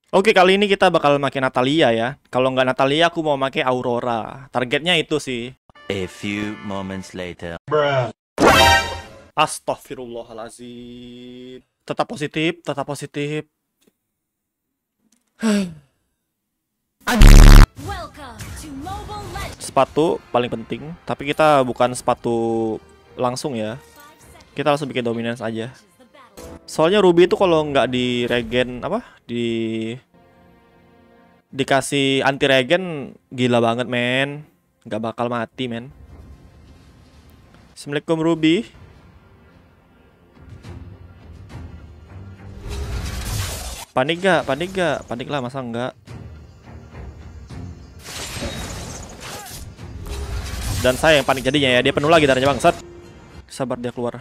Oke, kali ini kita bakal pakai Natalia ya. Kalau nggak Natalia, aku mau pakai Aurora. Targetnya itu sih. A few moments later. Astaghfirullahalazim. Tetap positif, tetap positif. Welcome to Mobile Legends. Sepatu paling penting, tapi kita bukan sepatu langsung ya. Kita langsung bikin dominance aja. Soalnya Ruby itu kalau nggak di regen apa? Dikasih anti regen gila banget, men. Nggak bakal mati, men. Assalamualaikum Ruby. Panik gak? Panik gak? Panik lah, masa enggak? Dan saya yang panik jadinya ya. Dia penuh lagi darahnya, bangsat. Sabar, dia keluar.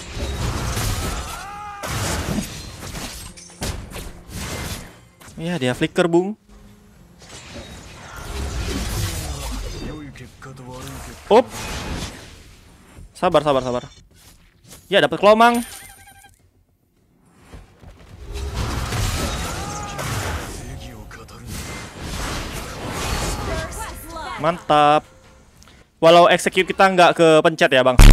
Ya, dia flicker, Bung. Up. Sabar, sabar, sabar. Ya, dapat kelomang. Mantap. Walau execute kita nggak kepencet ya, Bang.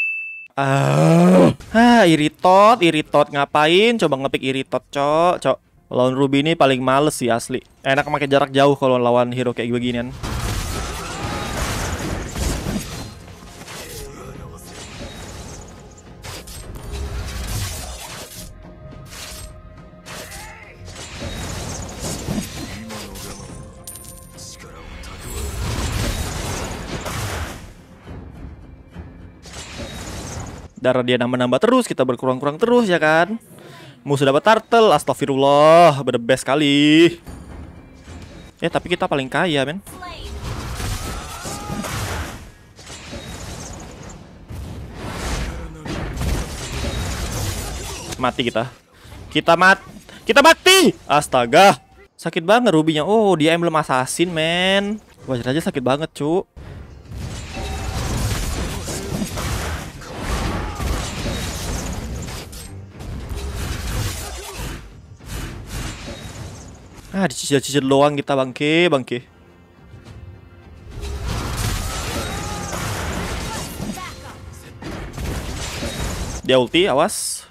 Iritot ngapain? Coba ngepick iritot, cok. Lawan Ruby ini paling males sih asli. Enak pakai jarak jauh kalau lawan hero kayak beginian. Darah dia nambah-nambah terus, kita berkurang-kurang terus ya kan. Musuh dapat turtle, astagfirullah, the best kali. Tapi kita paling kaya, men. Mati kita. Kita mati. Astaga. Sakit banget rubinya. Oh, dia emblem assassin, men. Wajar aja sakit banget, cu. Dicicil-cicil doang kita, bangke. Dia ulti, awas.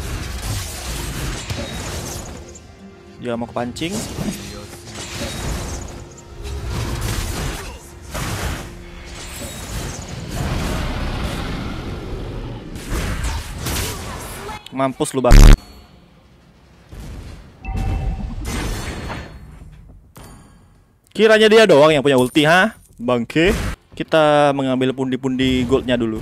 Dia mau kepancing. Mampus lu, Bang. Kiranya dia doang yang punya ulti, ha? Bangke. Kita mengambil pundi-pundi goldnya dulu.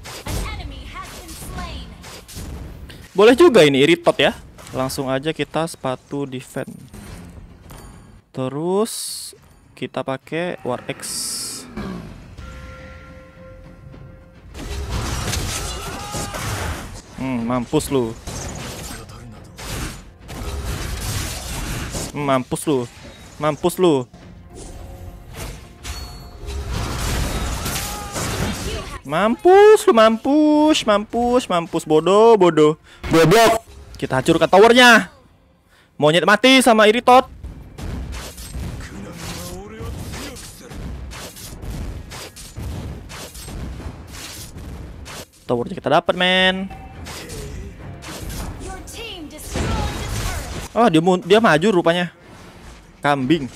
Boleh juga ini iritot ya. Langsung aja kita sepatu defend. Terus kita pakai War X. Mampus lu. Mampus lu. Mampus lu. Mampus lu, mampus, bodoh. Goblok. Kita hancurkan towernya. Monyet mati sama iritot. Towernya kita dapat, men. Oh, dia maju rupanya. Kambing.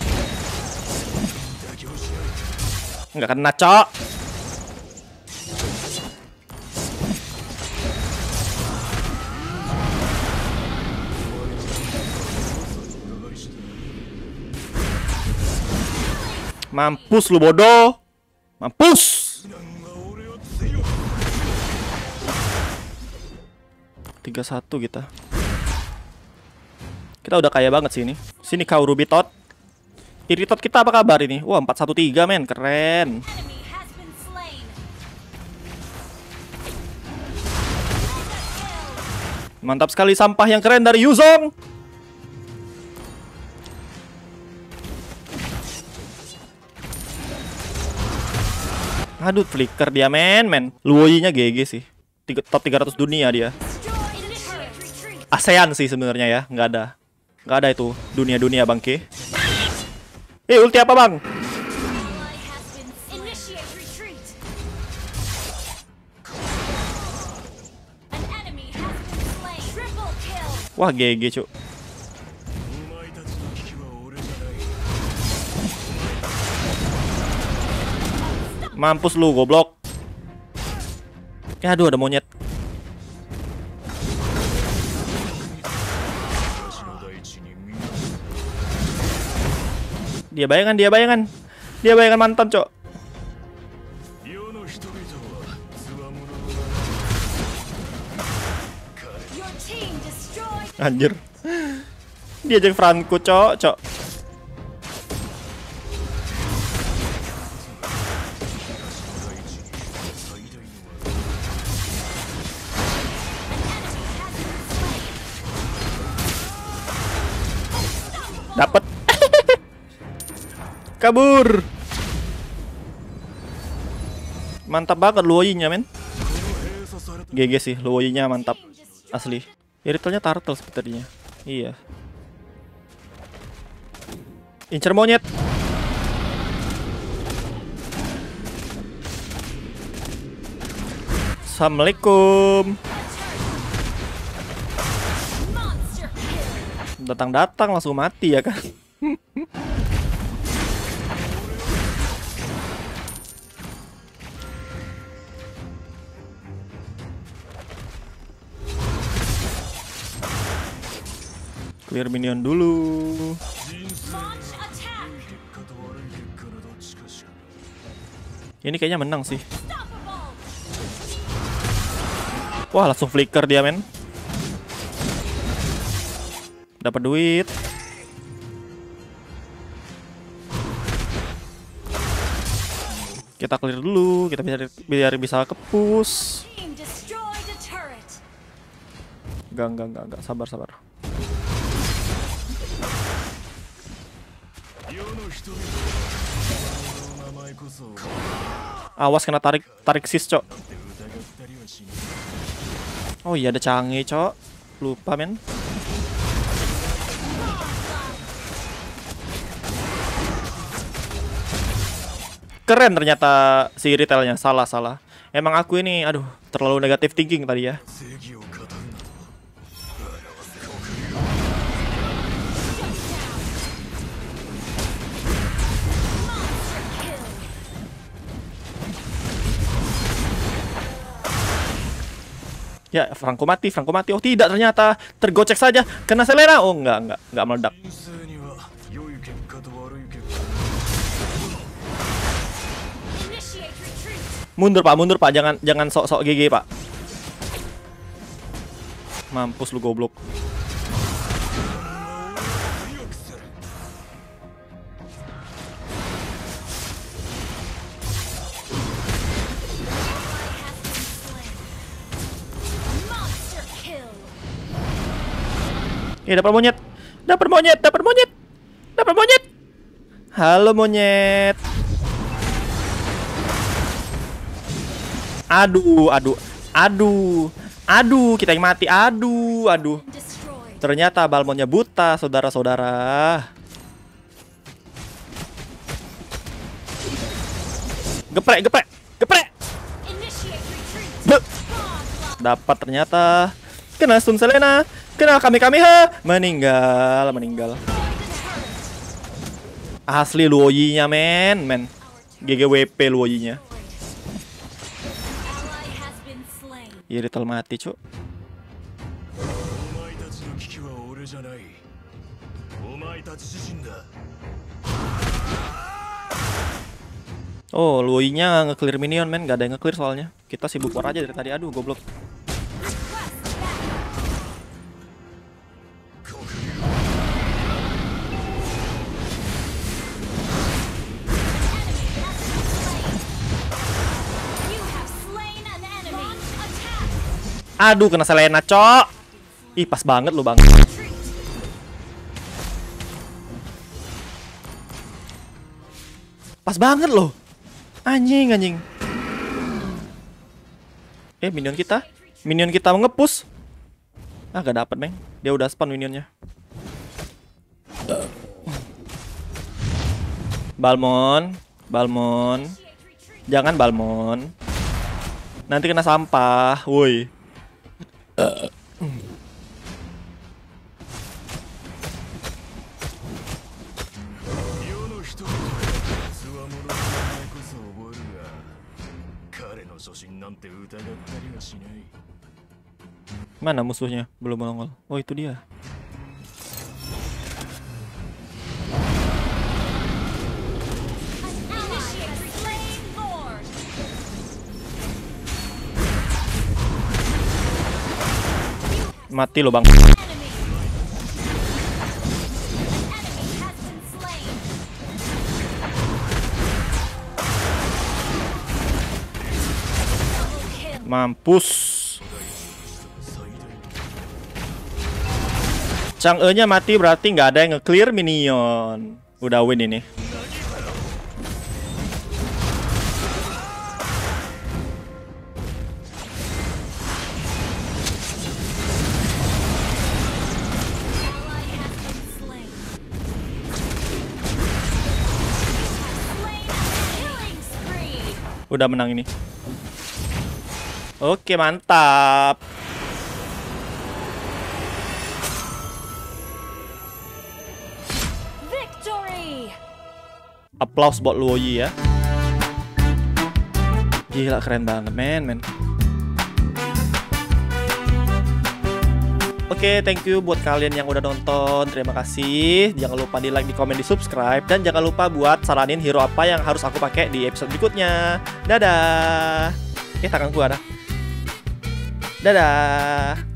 Nggak kena, cok. Mampus lu, bodoh. Mampus. 3-1 kita. Kita udah kaya banget sih ini. Sini kau Ruby Tot. Iritot kita apa kabar ini? Wah, 413, men. Keren. Mantap sekali sampah yang keren dari Yuzong. Aduh, flicker dia, men. Luoyinya GG sih. Top 300 dunia dia. ASEAN sih sebenarnya ya, nggak ada. Gak ada itu dunia-dunia bangke. Ulti apa bang? Ally has been initiate retreat. An enemy has been slain. Triple kill. Wah GG cuk. Mampus lu goblok. Aduh ada monyet. Dia bayangan mantan cok. Your team destroyed. Anjir. Dia jadi Franco cok. Dapat. Kabur. Mantap banget Luoyinya men. GG sih Luoyinya mantap. Asli. Iritelnya turtle sepertinya. Iya. Incer monyet. Assalamualaikum. Monster kill. Datang langsung mati ya kan. Clear minion dulu. Launch attack. Ini kayaknya menang sih. Unstoppable. Wah langsung flicker dia men. Dapat duit. Kita clear dulu. Kita biar bisa ke push. Team destroyed a turret. Enggak. Sabar. Awas kena tarik sis cok. Oh iya ada canggih cok. Lupa men. Keren ternyata si retailnya. Salah. Emang aku ini aduh terlalu negatif thinking tadi ya. Ya, Franco mati. Oh tidak ternyata tergocek saja kena Selena. Oh enggak meledak. Initiate retreat. Mundur Pak, jangan sok-sok GG Pak. Mampus lu goblok. Monster kill. Dapat monyet. Halo monyet. Aduh, kita yang mati. Aduh. Destroyed. Ternyata Balmonnya buta, saudara-saudara. Geprek. Initiate retreat. Beuh. Onslaught. Dapat ternyata. Kena stun Selena. Kena Kamehameha. Meninggal. Destroyed a turret. Asli Luoyinya men. GGWP Luoyinya. Ally has been slain. Iritel mati cuk. Oh Luoyinya nge-clear minion men. Gak ada yang nge-clear soalnya. Kita sibuk war aja dari tadi. Aduh goblok. You have slain an enemy. Launch attack. Aduh kena Selena cok. Ih pas banget lu bang. Retreat. Pas banget loh. Anjing. Minion kita nge-push. Gak dapet meng. Dia udah spawn minionnya. Balmon, Balmon. Jangan Balmon. Nanti kena sampah, woi. Mana musuhnya? Belum nongol. Oh, itu dia. Initiate flame lord. Mati lo, Bang. Enemy. An enemy has been slain. Double kill. Mampus. Chang'e-nya mati berarti nggak ada yang nge-clear minion. Udah win ini. Ally has been slain. Slain. Killing spree. Udah menang ini. Oke, mantap. Victory. Applause buat Luoyi ya. Gila, keren banget, men. Oke, thank you buat kalian yang udah nonton. Terima kasih. Jangan lupa di like, di komen, di subscribe. Dan jangan lupa buat saranin hero apa yang harus aku pakai di episode berikutnya. Dadah. Tangan gua dah. Dadah.